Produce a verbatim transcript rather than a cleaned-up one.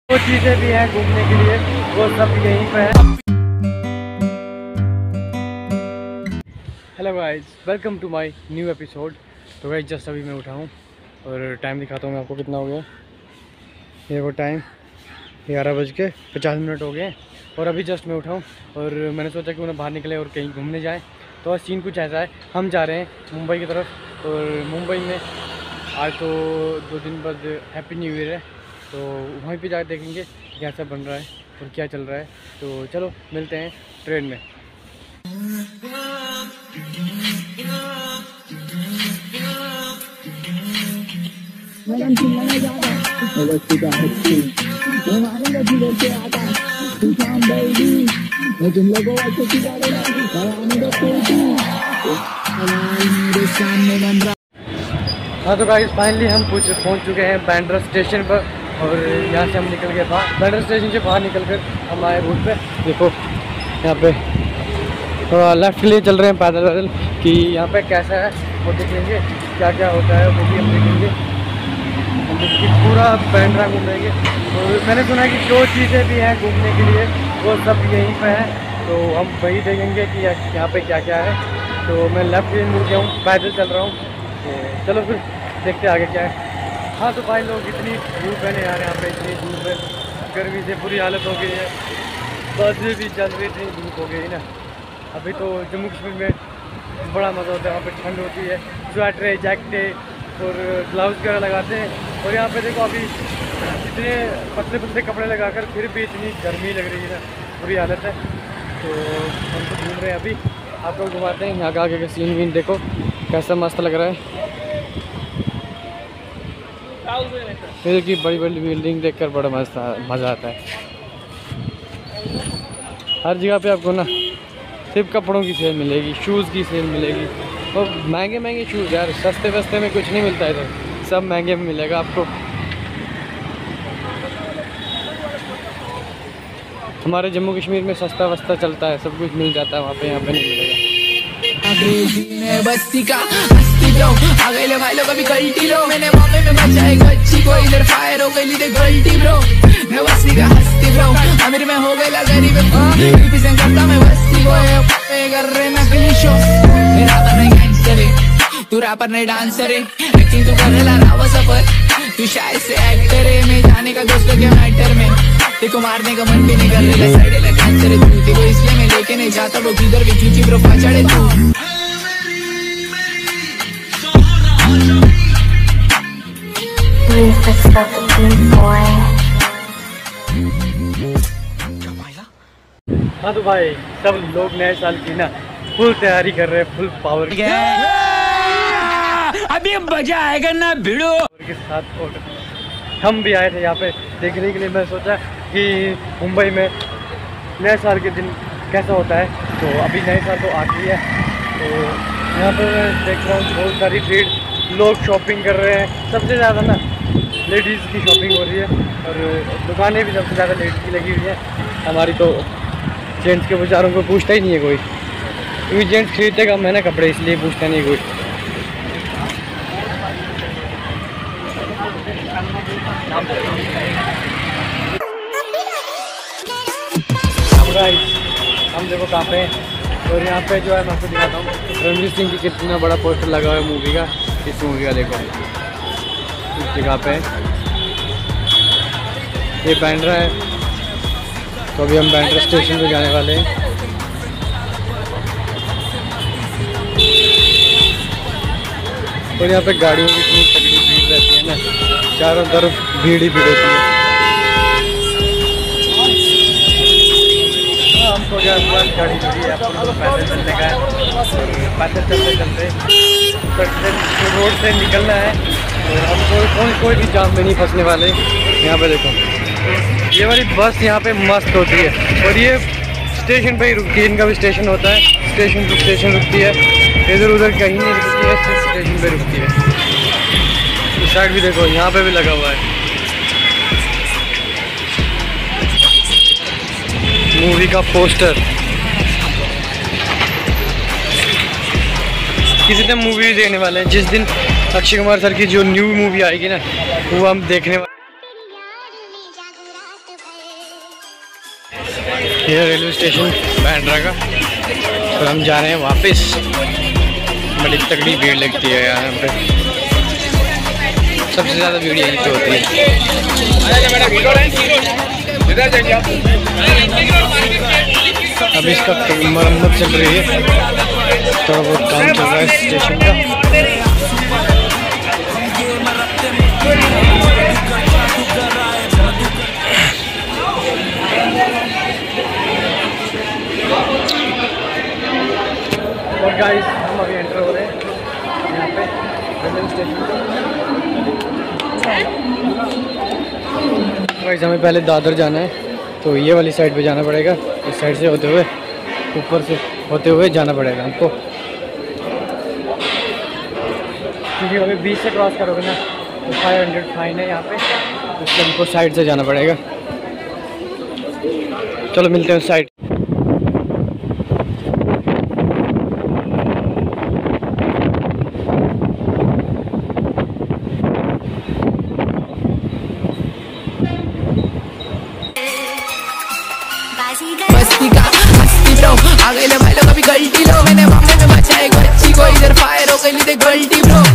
वो चीज़ें भी हैं घूमने के लिए, वो सब यहीं पे है। Hello guys, welcome to my new episode. तो गाइस जस्ट अभी मैं उठा हूँ और टाइम दिखाता हूँ मैं आपको कितना हो गया। ये वो टाइम ग्यारह बज के पचास मिनट हो गए और अभी जस्ट मैं उठा हूँ और मैंने सोचा कि उन्हें बाहर निकले और कहीं घूमने जाएँ। तो आज सीन कुछ ऐसा है, हम जा रहे हैं मुंबई की तरफ और मुंबई में आज तो दो दिन बाद हैप्पी न्यू ईयर है, तो वहीं पे जाकर देखेंगे कैसा बन रहा है और क्या चल रहा है। तो चलो मिलते हैं ट्रेन में। हाँ तो गाइस फाइनली हम पहुंच चुके हैं बांद्रा स्टेशन पर और यहाँ से हम निकल गए बाहर। बांद्रा स्टेशन से बाहर निकल कर हम आए रूट पे। देखो यहाँ पे थोड़ा लेफ्ट के लिए चल रहे हैं पैदल पैदल कि यहाँ पे कैसा है वो देखेंगे, क्या क्या होता है वो भी हम देखेंगे। हम पूरा बांद्रा घूमेंगे और मैंने सुना है कि जो चीज़ें भी हैं घूमने के लिए वो सब यहीं पे हैं, तो हम वही देखेंगे कि यहाँ पे क्या क्या है। तो मैं लेफ्ट के लिए मुड़ गया हूँ, पैदल चल रहा हूँ। तो चलो फिर देखते आगे क्या है। हाँ तो भाई लोग इतनी धूप है ना यार, यहाँ पे इतनी धूप है, गर्मी से बुरी हालत हो गई है, बारिश भी चल रही थी, धूप हो गई ना। अभी तो जम्मू कश्मीर में बड़ा मज़ा होता है, वहाँ पे ठंड होती है, स्वेटर जैकेटें और ग्लव्स वगैरह लगाते हैं। और यहाँ पे देखो अभी इतने पतले पतले कपड़े लगाकर फिर भी इतनी गर्मी लग रही है ना, बुरी हालत है। तो हम तो घूम रहे हैं, अभी आपको घुमाते हैं यहाँ का आगे का सीन वीन देखो कैसा मस्त लग रहा है। फिर की बड़ी बड़ी बिल्डिंग देखकर बड़ा मजा मज़ा आता है। हर जगह पे आपको ना सिर्फ कपड़ों की सेल मिलेगी, शूज़ की सेल मिलेगी और महंगे महंगे शूज़ यार, सस्ते वस्ते में कुछ नहीं मिलता है, इधर सब महंगे में मिलेगा आपको। हमारे जम्मू कश्मीर में सस्ता वस्ता चलता है, सब कुछ मिल जाता है वहाँ पे, यहाँ पे नहीं मिलेगा। बस्ती का हस्ती ब्रो आ गए ले भाई लोग अभी गलती लो, मैंने बॉम्बे में बचाए गच्ची को, इधर फायर हो गई लीडे गलती ब्रो। मैं बस्ती का हस्ती ब्रो, अमीर में हो गई गरीब रिप्रेजेंट करता मैं बस्ती को, ये कर रहे नकली शो। मेरा पर नहीं गैंगस्टर है, तू रैपर नहीं डांसर है, लेकिन तू कर रहा रावा सफर, तू शायद से एक्टर है। मैं जाने का दोस्तों के मैटर में देखो मारने का मन भी नहीं कर रहा, साइड में कैंसर है तू, देखो इसलिए मैं लेके नहीं जाता वो किधर भी, क्योंकि ब्रो फाचड़े तू। हाँ तो भाई सब लोग नए साल की ना फुल तैयारी कर रहे हैं, फुल पावर अभी मजा आएगा ना भिड़ो के साथ। और हम भी आए थे यहाँ पे देखने के लिए। मैं सोचा कि मुंबई में नए साल के दिन कैसा होता है, तो अभी नए साल तो आती है, तो यहाँ पर मैं देख रहा हूँ बहुत सारी भीड़, लोग शॉपिंग कर रहे हैं। सबसे ज़्यादा ना लेडीज़ की शॉपिंग हो रही है और दुकानें भी सबसे ज़्यादा लेडीज़ की लगी हुई है। हमारी तो जेंट्स के बेचारों को पूछता ही नहीं है कोई, क्योंकि जेंट्स खरीदते कम है ना कपड़े, इसलिए पूछता नहीं कोई। हम देखो कहाँ पे हैं और यहाँ पे जो है मैं आपको दिखाता हूँ रणवीर सिंह की कितना बड़ा पोस्टर लगा हुआ है मूवी का। इस मूवी का देखो इस जगह पे ये बांद्रा है, तो अभी हम बांद्रा स्टेशन पे जाने वाले हैं। और यहाँ पे गाड़ियों की इतनी तगड़ी भीड़ रहती है ना, चारों तरफ भीड़ ही भीड़ होती है। हमको क्या गाड़ी चली है, आपको पैदल चलने का है, पैदल चलते चलते रोड से निकलना है और हम कोई कोई कोई भी जाम में नहीं फंसने वाले। यहाँ पे देखो ये वाली बस यहाँ पे मस्त होती है और ये स्टेशन पे ही रुकती है, इनका भी स्टेशन होता है, स्टेशन टू स्टेशन रुकती है, इधर उधर कहीं नहीं रुकती है, सिर्फ स्टेशन पे रुकती है। इस साइड भी देखो यहाँ पे भी लगा हुआ है मूवी का पोस्टर। किसी दिन मूवी देखने वाले हैं, जिस दिन अक्षय कुमार सर की जो न्यू मूवी आएगी ना वो हम देखने वाले। ये रेलवे स्टेशन बांद्रा का, और हम जा रहे हैं वापस। बड़ी तगड़ी भीड़ लगती है यहाँ पे, सबसे ज़्यादा भीड़ यहीं पे होती है। अभी इसका मरम्मत चल रही है, थोड़ा बहुत काम चल रहा है स्टेशन का। और गाइस हम अभी एंटर हो रहे हैं यहाँ पे रेलवे स्टेशन पे। गाइस हमें पहले दादर जाना है, तो ये वाली साइड पे जाना पड़ेगा, इस साइड से होते हुए ऊपर से होते हुए जाना पड़ेगा हमको, क्योंकि अभी बीच से क्रॉस करोगे ना तो फाइव हंड्रेड फाइन है यहाँ पे, इसलिए हमको साइड से जाना पड़ेगा। चलो मिलते हैं साइड। बस्ती का मस्ती ब्रो, आ गए ले भाई लोग अभी गलती लो, मैंने मामले में बचाए गच्ची को, इधर फायर हो गई दे गलती ब्रो।